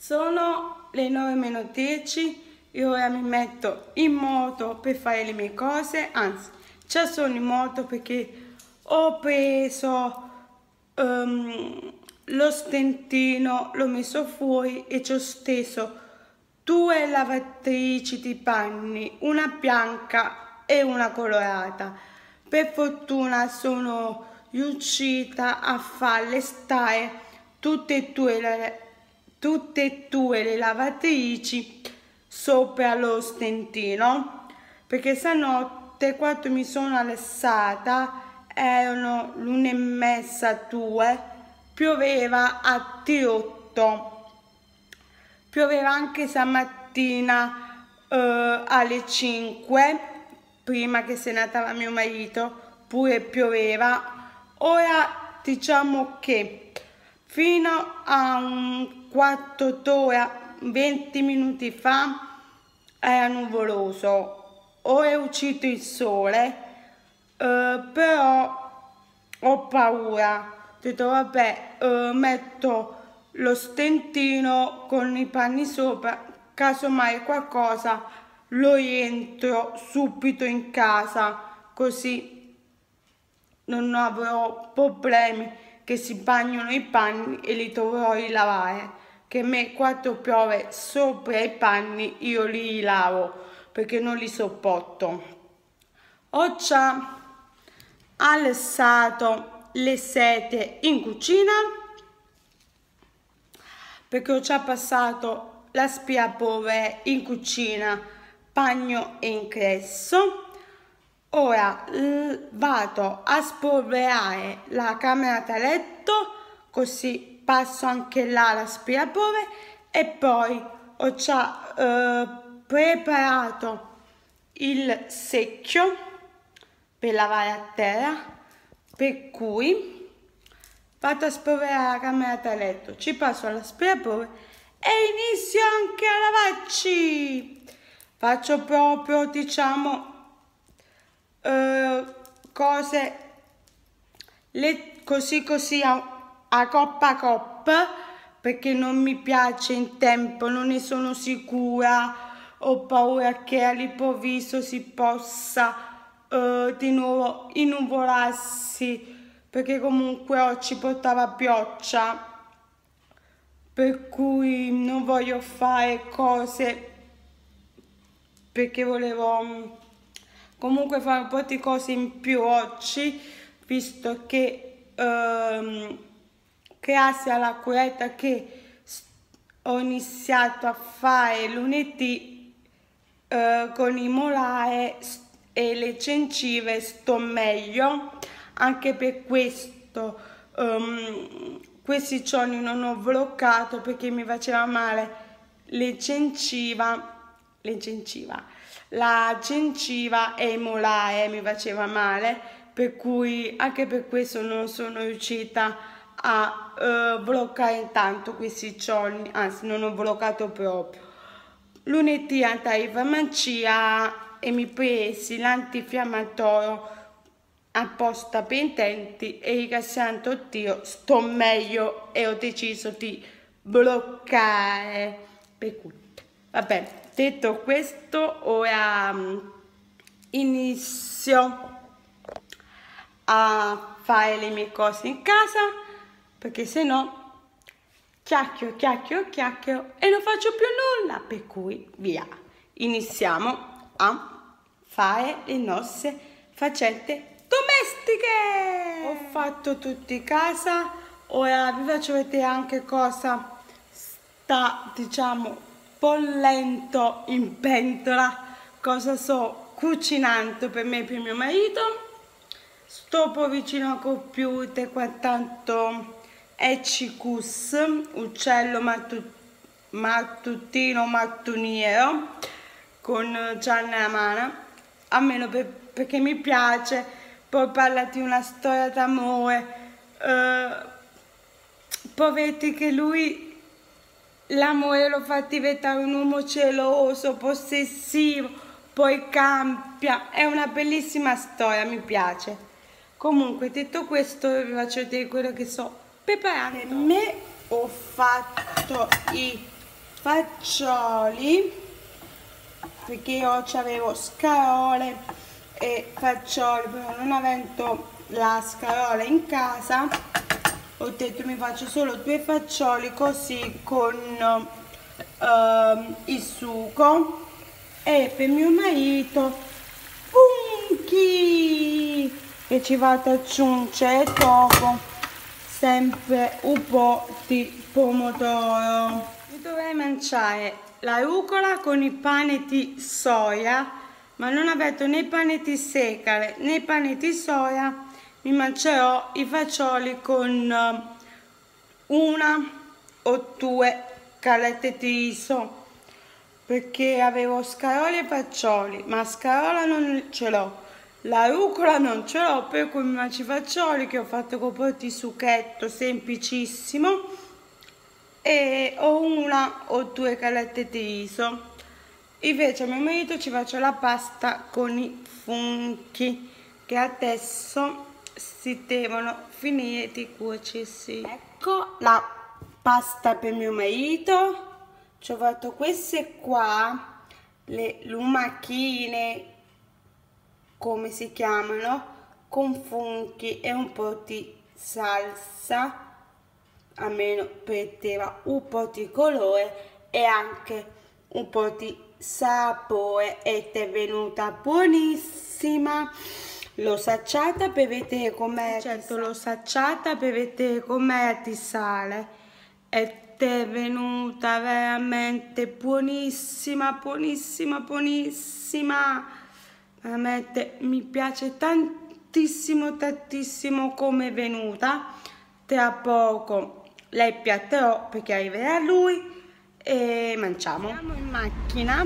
Sono le 9:10, io ora mi metto in moto per fare le mie cose, anzi già sono in moto perché ho preso lo stentino, l'ho messo fuori e ci ho steso 2 lavatrici di panni, una bianca e una colorata. Per fortuna sono riuscita a farle stare tutte e due le lavatrici sopra lo stentino, perché stanotte quando mi sono alzata erano l'1:30, 2, pioveva a dirotto, pioveva anche stamattina alle 5, prima che se ne andava mio marito, pure pioveva. Ora diciamo che fino a un quarto d'ora, 20 minuti fa, era nuvoloso. Ora è uscito il sole, però ho paura. Ho detto vabbè, metto lo stentino con i panni sopra, casomai qualcosa lo rientro subito in casa, così non avrò problemi che si bagnano i panni e li dovrò rilavare, che a me quando piove sopra i panni io li rilavo perché non li sopporto. Ho già alzato le sedie in cucina perché ho già passato l'aspirapolvere in cucina, bagno e ingresso. Ora vado a spolverare la camera da letto, così passo anche là l'aspirapolvere, e poi ho già preparato il secchio per lavare a terra, per cui vado a spolverare la camera da letto, ci passo l'aspirapolvere e inizio anche a lavarci. Faccio proprio, diciamo, cose così a coppa, perché non mi piace in tempo, non ne sono sicura, ho paura che all'improvviso si possa di nuovo innuvolarsi, perché comunque oggi portava pioggia, per cui non voglio fare cose, perché volevo comunque fare un po' di cose in più oggi, visto che grazie alla curetta che ho iniziato a fare lunedì con i molari e le gengive sto meglio. Anche per questo questi giorni non ho vloggato, perché mi faceva male la gengiva e i molari mi faceva male, per cui anche per questo non sono riuscita a vloggare intanto questi giorni, anzi non ho vloggato proprio. Lunedì andai in farmacia e mi presi l'antinfiammatorio apposta per i denti e ringraziando Dio sto meglio e ho deciso di bloccare, per cui vabbè, detto questo, ora inizio a fare le mie cose in casa, perché se no chiacchiero e non faccio più nulla, per cui via, iniziamo a fare le nostre faccende domestiche. Ho fatto tutto in casa, ora vi faccio vedere anche cosa sta, diciamo, bollendo in pentola, cosa sto cucinando per me e per mio marito. Sto poi vicino al computer guardando Ecicus, uccello mattuniero, con Gianna Amana, almeno perché mi piace. Poi parla di una storia d'amore, poi vedi che lui l'amore lo fa diventare un uomo geloso, possessivo, poi cambia. È una bellissima storia, mi piace. Comunque, detto questo, vi faccio vedere quello che sto preparando. Me ho fatto i fagioli, perché io avevo scarole e fagioli, però non avendo la scarola in casa ho detto mi faccio solo 2 fagioli così con il sugo, e per mio marito funchi che ci vado ad aggiungere dopo sempre un po' di pomodoro. Io dovrei mangiare la rucola con il pane di soia, ma non avendo né pane di segale né pane di soia, mi mangerò i fagioli con 1 o 2 gallette di riso, perché avevo scarole e fagioli, ma scarola non ce l'ho, la rucola non ce l'ho, per cui mi mangio i fagioli che ho fatto con un po' di succhetto semplicissimo e ho 1 o 2 gallette di riso. Invece a mio marito ci faccio la pasta con i funghi che adesso si devono finire di cuocersi. Ecco la pasta per mio marito. Ci ho fatto queste qua, le lumachine, come si chiamano, con funghi e un po' di salsa, almeno perdeva un po' di colore e anche un po' di sapore, ed è venuta buonissima. L'ho assaggiata per vedere com'è, certo l'ho assaggiata per vedere com'è di sale, ed è venuta veramente buonissima, buonissima, buonissima. Veramente mi piace tantissimo, tantissimo come è venuta. Tra poco lei piatterò perché arriverà lui e mangiamo. Siamo in macchina.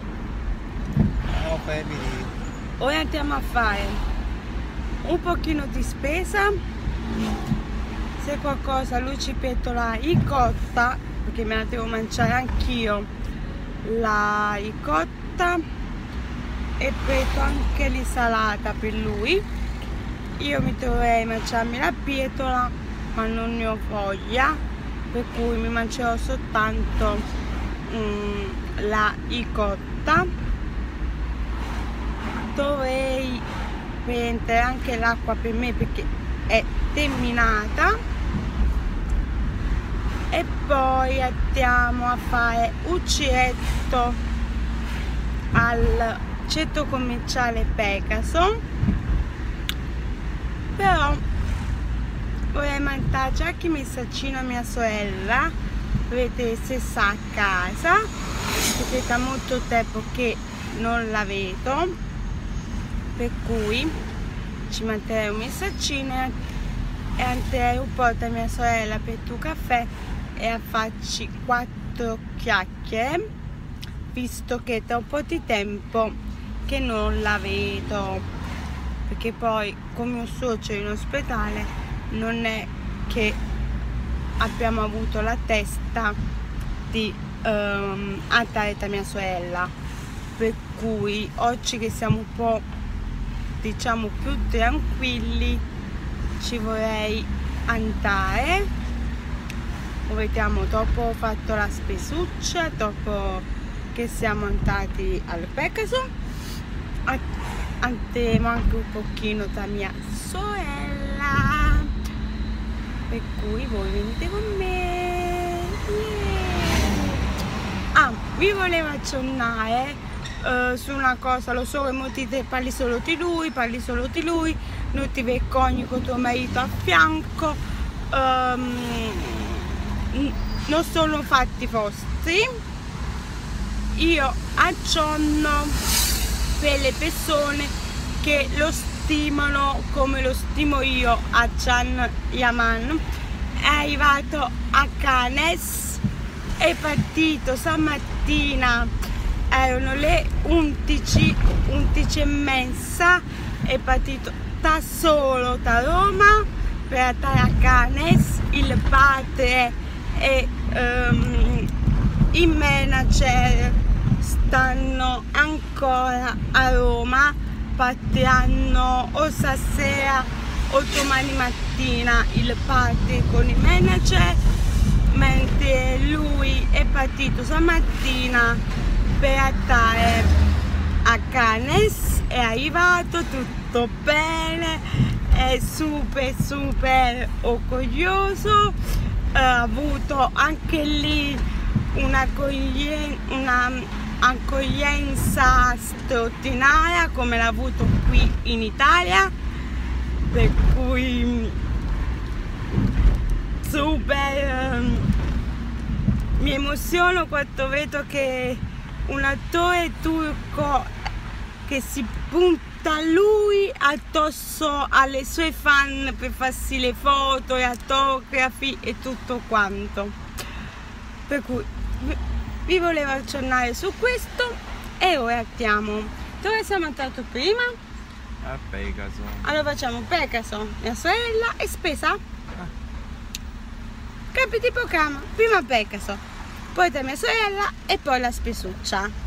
Ora andiamo a fare un pochino di spesa, se qualcosa lui ci petola ricotta, perché me la devo mangiare anch'io la ricotta, e peto anche l'insalata per lui. Io mi dovrei mangiarmi la pietola, ma non ne ho voglia, per cui mi mangerò soltanto la ricotta. Dovrei prendere anche l'acqua per me perché è terminata, e poi andiamo a fare un giretto al centro commerciale Pegaso. Però vorrei mandare già che messaggino a mia sorella per vedere se sta a casa, perché da molto tempo che non la vedo, per cui ci manderei un messaggino e andrei un po' da mia sorella per tu caffè e a farci 4 chiacchiere, visto che da un po' di tempo che non la vedo, perché poi con mio suocero in ospedale non è che abbiamo avuto la testa di andare da mia sorella, per cui oggi che siamo un po', diciamo, più tranquilli, ci vorrei andare. Vediamo, dopo ho fatto la spesuccia, dopo che siamo andati al Pegaso, andremo anche un pochino da mia sorella, per cui voi venite con me. Ah, vi volevo aggiornare su una cosa. Lo so che molti te parli solo di lui, non ti vergogni con tuo marito a fianco, non sono fatti vostri. Io aggiorno per le persone che lo stimano come lo stimo io a Can Yaman. È arrivato a Cannes, è partito stamattina, erano le 11 e mezza, è partito da solo da Roma per andare a Cannes. Il padre e il manager stanno ancora a Roma, partiranno o stasera o domani mattina il padre con il manager, mentre lui è partito stamattina per andare a Cannes, è arrivato tutto bene, è super orgoglioso, ha avuto anche lì un'accoglienza straordinaria come l'ha avuto qui in Italia, per cui super, mi emoziono quando vedo che un attore turco che si punta lui addosso alle sue fan per farsi le foto, gli autografi e tutto quanto. Per cui vi volevo aggiornare su questo e ora andiamo. Dove siamo andati prima? A Pegaso. Allora facciamo Pegaso, mia sorella, e spesa? Capiti programma, prima Pegaso, poi da mia sorella e poi la spesuccia.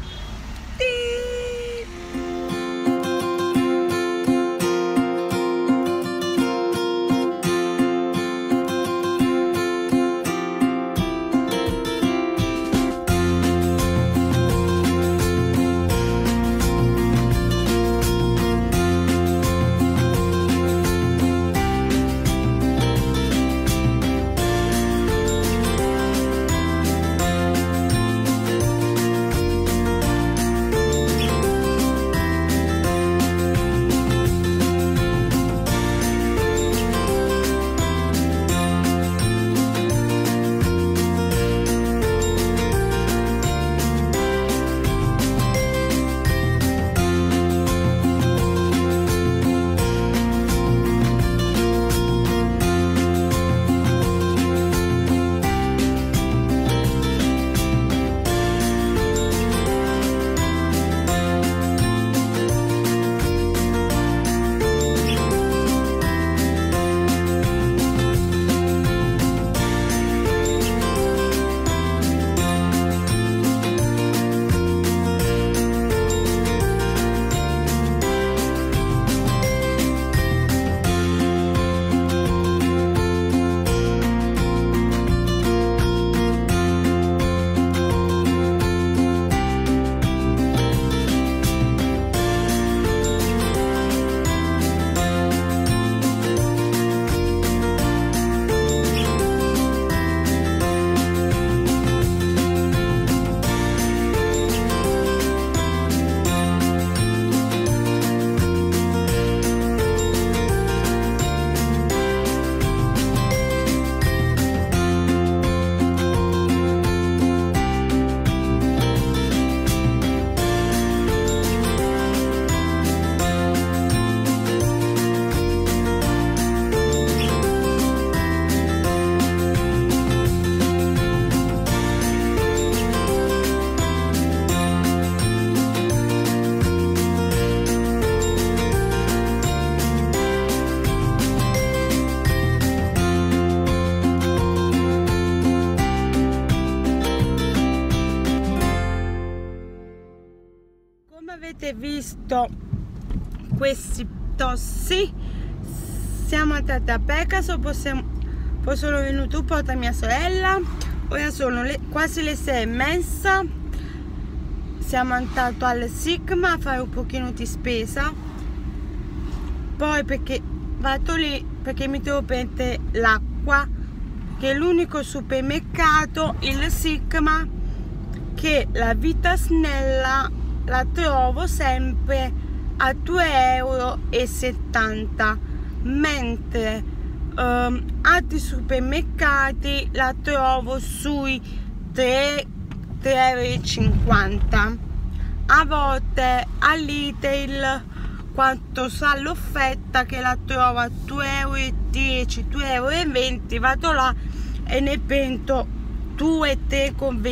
Avete visto questi tossi, siamo andati a Pegaso, poi sono venuto un po' da mia sorella, ora sono quasi le 6:30, siamo andati al Sigma a fare un pochino di spesa, poi perché vado lì perché mi devo prendere l'acqua, che è l'unico supermercato, il Sigma, che la vita snella la trovo sempre a 2,70 €, mentre altri supermercati la trovo sui 3,50 €. A volte all'Ital, quanto sa l'offerta, che la trovo a 2,10 €, 2,20 €, vado là e ne prendo 2-3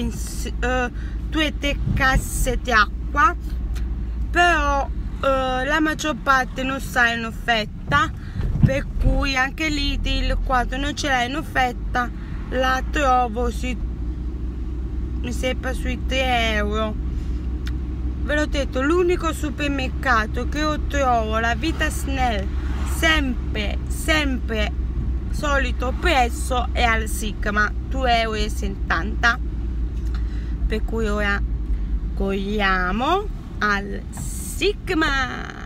casse di acqua, però la maggior parte non sta in offerta, per cui anche l'Ital, quando non ce l'ha in offerta, la trovo mi sembra sui 3 €. Ve l'ho detto, l'unico supermercato che io trovo la vita snell sempre solito prezzo è al Sigma, 2,70 €, per cui ora corriamo al Sigma.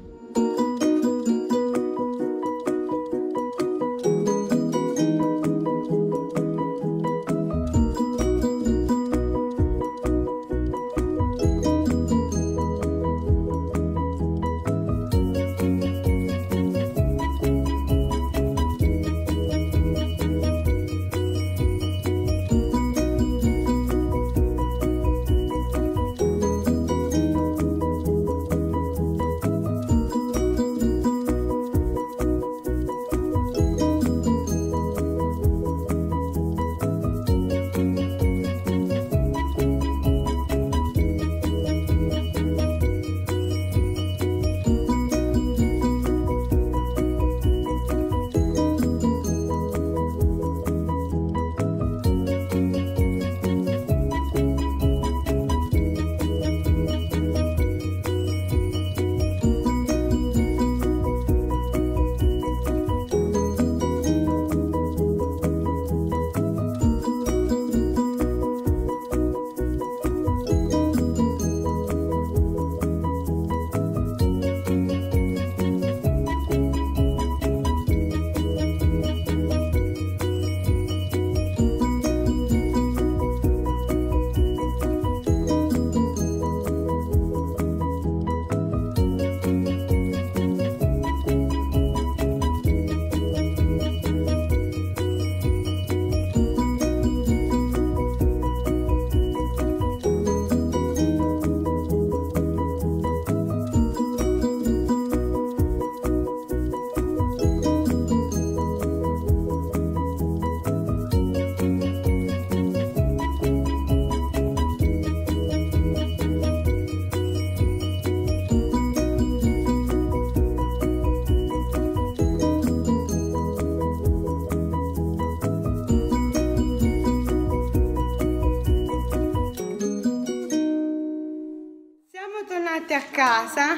Tornati a casa,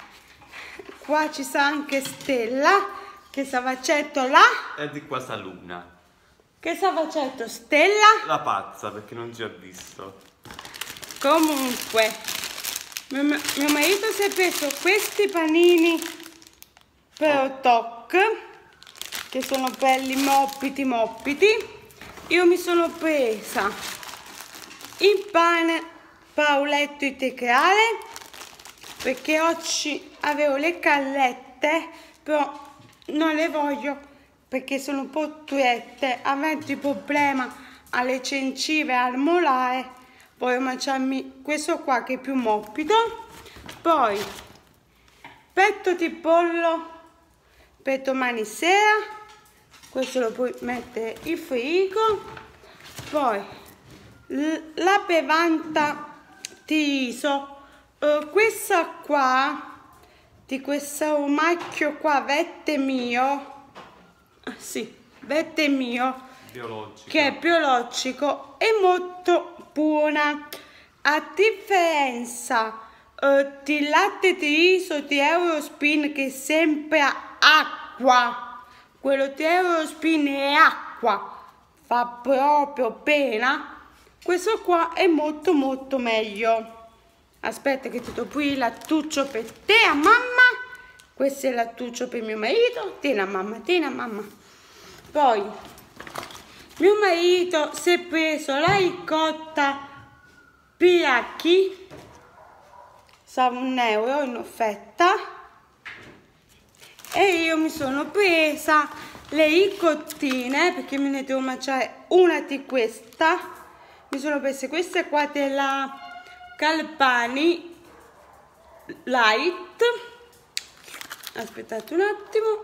qua ci sta anche Stella che sta facendo là. E di qua sta Luna. Che sta facendo Stella? La pazza, perché non ci ha visto. Comunque mio marito si è preso questi panini per Toc, che sono belli moppiti. Io mi sono presa il pane Pauletto integrale, perché oggi avevo le gallette, però non le voglio perché sono un po' turette, avendo il problema alle gengive e al molare. Voglio mangiarmi questo qua che è più morbido. Poi petto di pollo per domani sera, questo lo puoi mettere in frigo. Poi la bevanda di riso, questa qua, di questo macchio qua, Vette Mio, sì, Vette Mio, biologico, che è biologico, è molto buona, a differenza di latte di riso di Eurospin, che è sempre acqua. Quello di Eurospin è acqua, fa proprio pena. Questo qua è molto meglio. Aspetta che ti do qui il lattuccio per te a mamma. Questo è il lattuccio per mio marito. Tieni a mamma. Poi mio marito si è preso la ricotta Piracchi, sa €1 in offerta, e io mi sono presa le ricottine perché me ne devo mangiare una di questa. Mi sono prese queste qua della Galbani Light. Aspettate un attimo,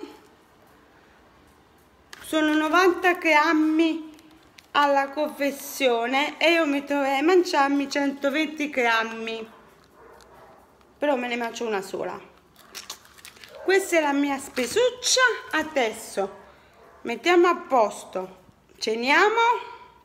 sono 90 grammi alla confezione e io mi dovrei mangiarmi 120 grammi, però me ne mangio una sola. Questa è la mia spesuccia. Adesso mettiamo a posto, ceniamo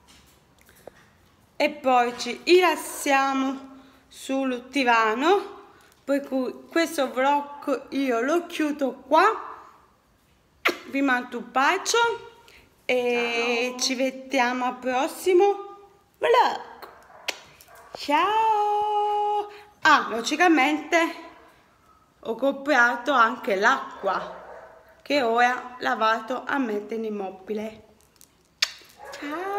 e poi ci rilassiamo sul divano, per cui questo vlog io lo chiudo qua. Vi mando un bacio e ci vediamo al prossimo vlog. Ciao! Ah, logicamente ho comprato anche l'acqua che ora la vado a mettere in immobile. Ciao!